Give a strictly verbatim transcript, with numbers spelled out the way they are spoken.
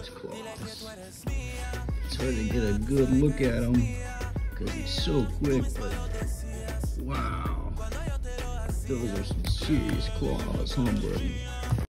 his claws. It's hard to get a good look at him because he's so quick, but wow. Those are some serious claws, huh, buddy?